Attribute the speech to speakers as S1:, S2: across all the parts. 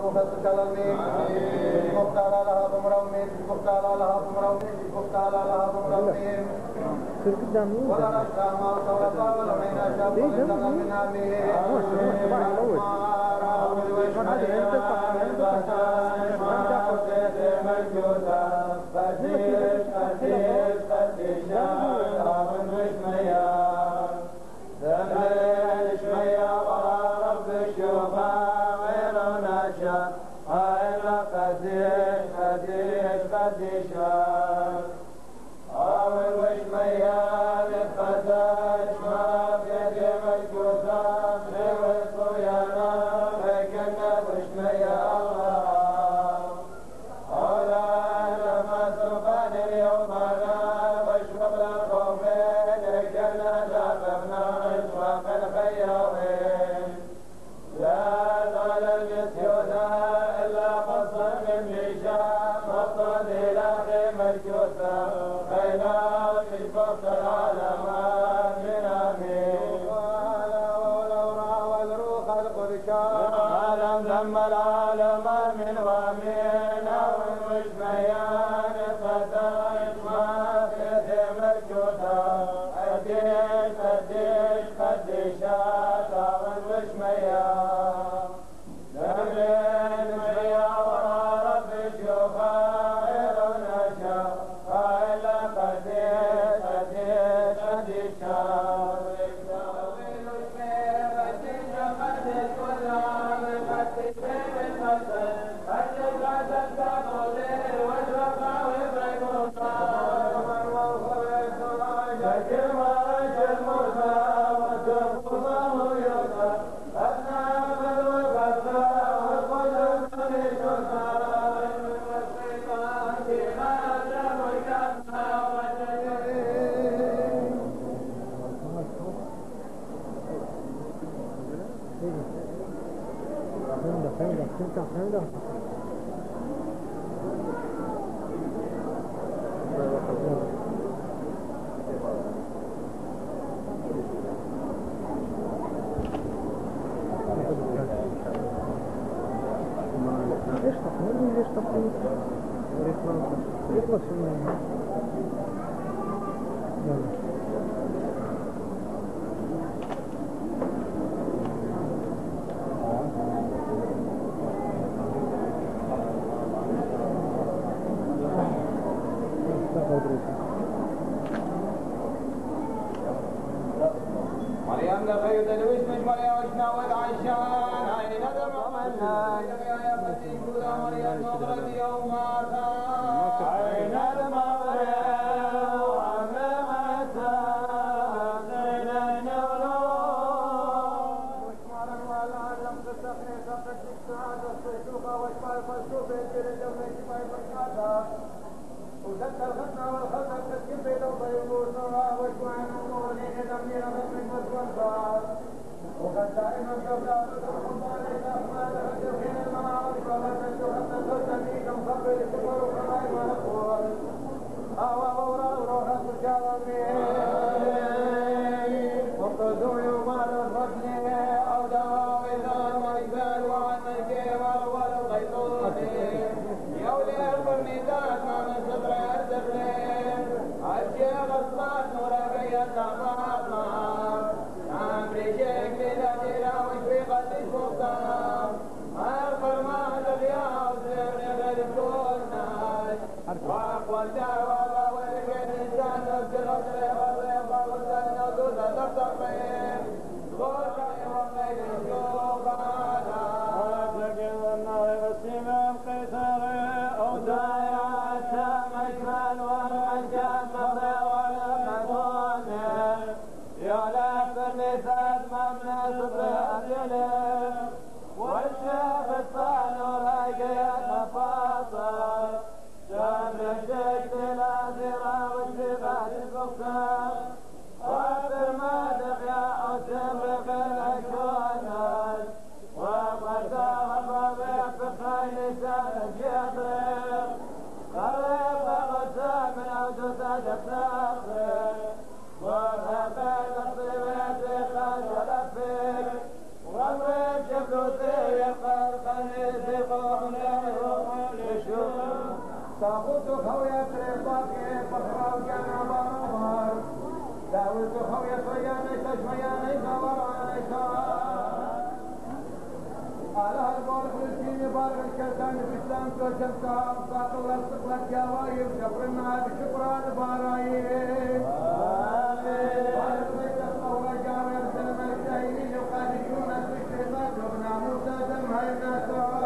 S1: مخصص كلامي مختار لها بمرومين مختار لها بمرومين مختار لها بمرومين ولا نشرى ما صورتا ولا مينا شاب ولسنا من عمه مارا والوشمية البسان ما وزيد مجودا فتيش فتيش فتيشا من وشمية ذنبين شمية ورا رب الشوفا غير نشا إلا فتيش فتيش فتيشا أول وشمية لفتاش ما بيدي مجودا لوس ويانا فكنا وشمية الله أولا لما سبحان اليوم أنا واشرب الخوفين كنا لابنا إشواق الخياوين لا زال المسيودا إلا قصر من لشام مصد إلى خيم الجوثة خيلات الفقط العالم من أمين والأورا والروح القدشا عالم ذم العالم من وامين أول وشميان فتاش ما في خيم الجوثة قديش قديش قديشات أول وشميان مريم لخيط الوش مش مريم وشنا والعشان عين دم عملنا يا فتي كودا مريم مغرب يوم عين دم مريم وعمل متى زين نولو مشمارا ولا لم تستخني سقط السعادة الصيتوخة وشفاء الفلسوف يجري الجمع شفاء الفلسوف وذكر الغنى والخزن تسكن بيت الطيور نورا وشوع النور لنمير من والصار وقد دائما قبل الرحمن الرحمن الرحيم المعارف ولا تنسوا تلتميك مخبر الكبر وكما ما نقول أورا روحة الجرمين وقضوا يومان الفضل أو دواوي ذا المجبال وعن الكبر والغيطون يولي القرنيدات ما صدر الدبلين الشيخ الصلاة نورا قيد فاطمة عمري شيخ بلا جيرا وشفيقة الشمطان القرمان الياو سيرني غير كل ناس وأقوى الدعوة والكن إنسان نفس الغدر والريضة والزن ودودة تفتقين غرقي وقيد الشوفانا وأتقل النار والسمام قيثاري ودايعة مجمل والمجال مضي والمدونة يعلى بالنساد ممنى صدر أجله والشيخ الطال راقية مفاصل شامل الشيخ الأزرة والشبات البختار وابر ما دقيا أو تمرق الأكوانات وقرده الربيع بخيل سال الجدر قريب غسام أو تساد التاخر وهبال الطيبات خاش الأفير وغمرت شفلوتي يقال خليسي الباقي بخرا وجانا بارمار داولت خوية رياني تشمياني خبراني على البار فلسطيني بار الكردان بإسلام توجم صاحب ساق الله استقلت يا وايب شكرنا بشكران بارايب بارك بيت الصورة جامع سلم الجاهلين وقادشون الشيطان وابن موسى دمها الناس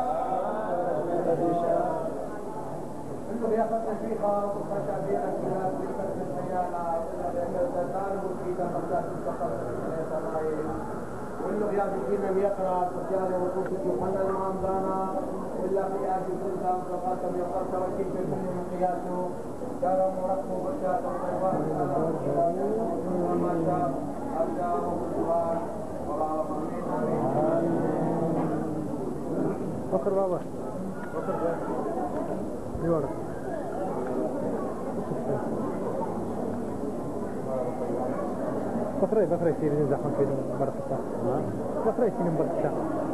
S1: انه ياخذنا في خاص وخشابين الكلاب في فتح الخيانة والتزال وكيدا خمسات السقط وإنه يا بكينا يقرأ الرجال وقوة يوحنا الإمام دانا وإلا في آج كلها وقاتم يقرأ توكيل في كل من قياسه دار مرقب وبشاة وطيبات وما شاء أرجاء وقلوان والله أمين
S2: بكر بابا بكر يورك بكرة سيرين زحمة في بركة بكرة سيرين بركة